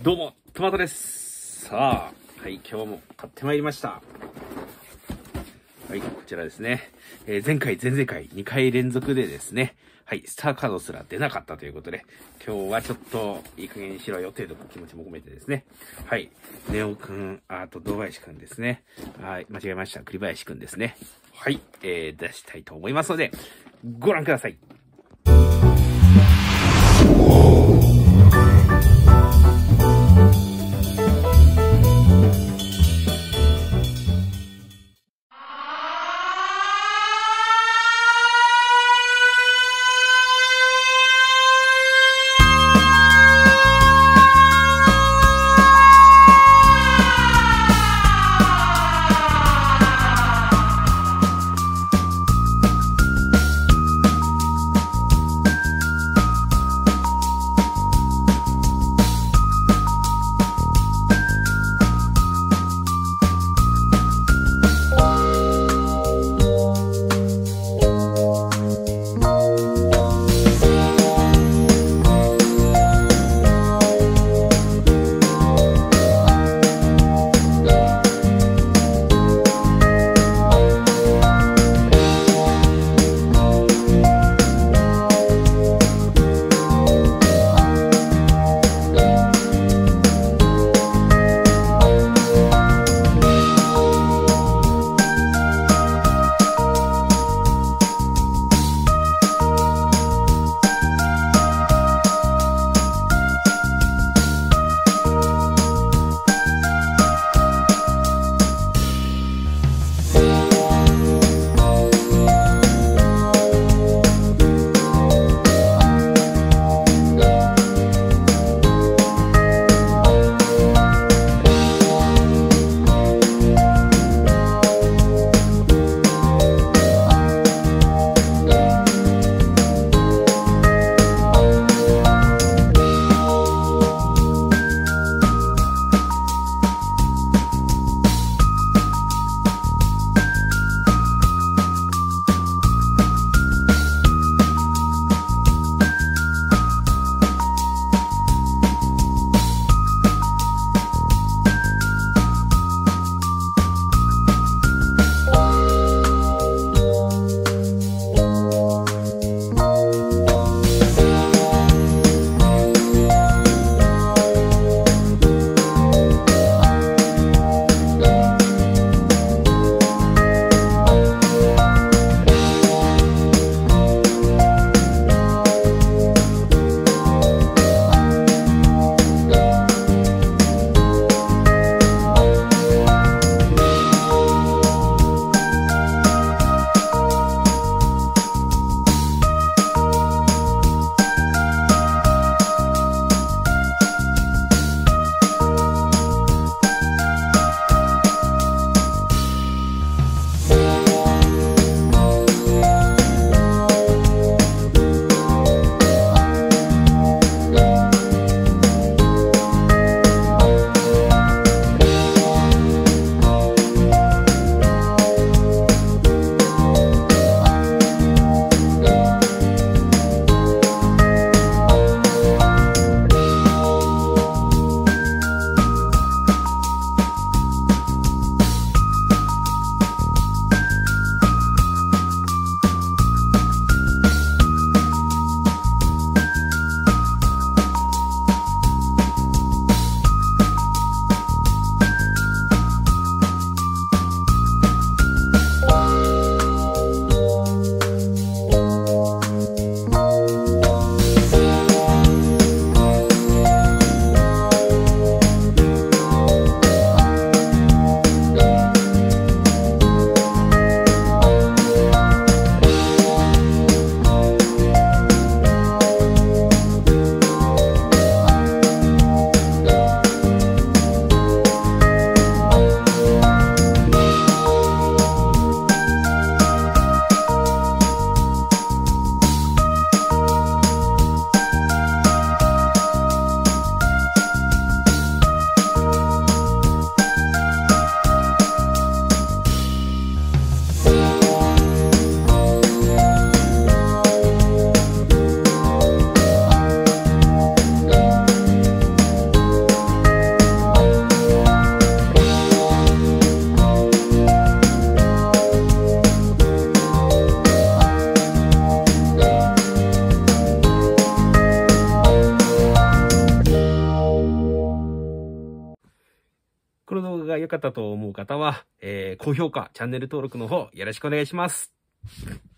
どうも、トマトです。さあ、はい、今日も買ってまいりました。はい、こちらですね。前回、前々回、2回連続でですね、はい、スターカードすら出なかったということで、今日はちょっといい加減にしろよという気持ちも込めてですね、はい、ネオくん、堂林くんですね。はい、間違えました。栗林くんですね。はい、出したいと思いますので、ご覧ください。 この動画が良かったと思う方は、高評価、チャンネル登録の方よろしくお願いします。